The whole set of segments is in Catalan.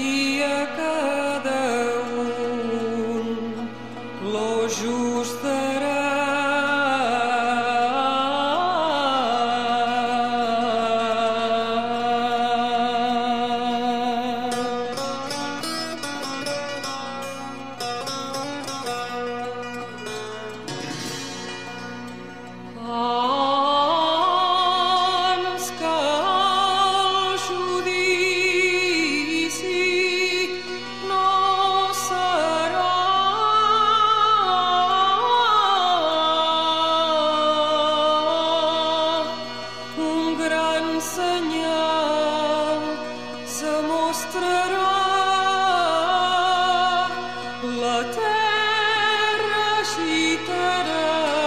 i a cada un lo just darà. Ans que el judici no serà un gran senyal, se mostrarà la terra agitarà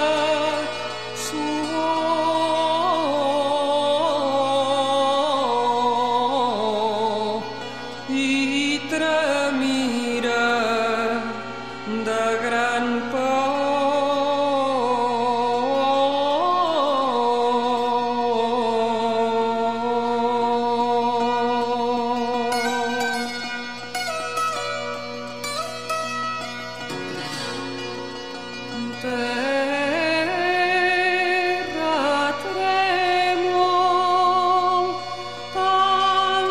suor i tremira de gran terra trèmol tan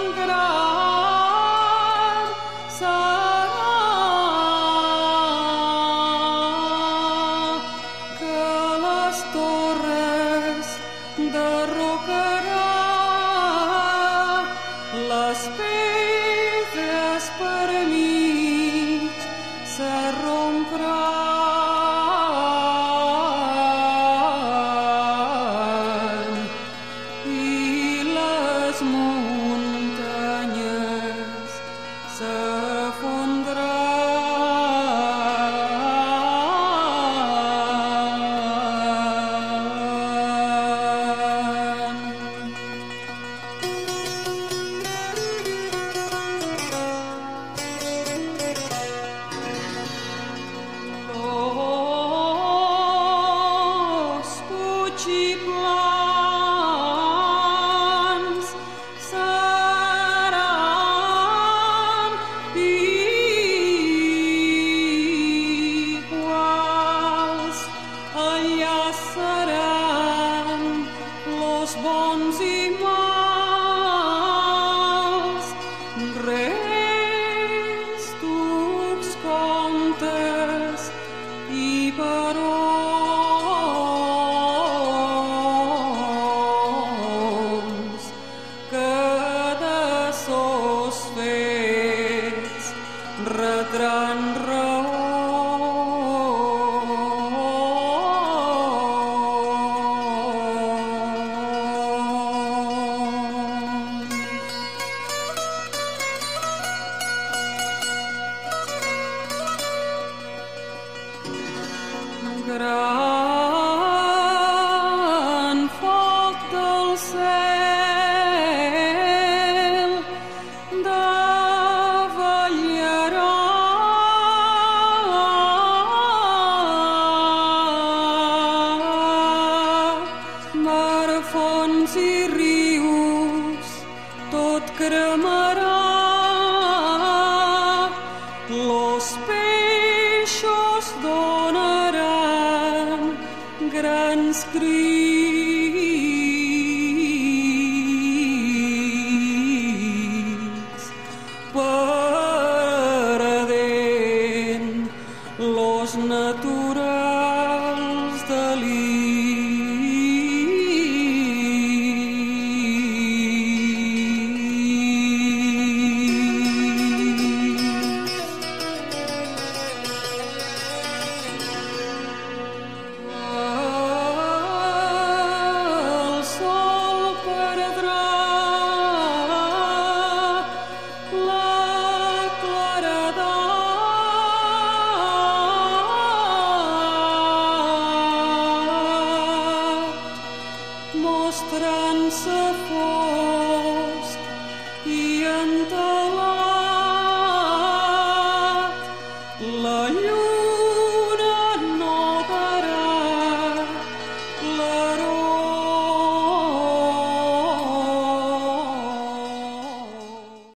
gran serà que les torres derrocarà, les pedres per mig s'arromparan i les muntanyes s'afondran. Los puigiplans seran iguals, allà seran los bons i mals, reis, ducs, comtes i barons, que de sos fets retran raons. Gran foc del cel davallarà marfons i rius, tot cremarà. Los peixos donaran grans crits, perdent los naturals deliris. El sol perdrà la claredat, mostrant-se fosc i entelat.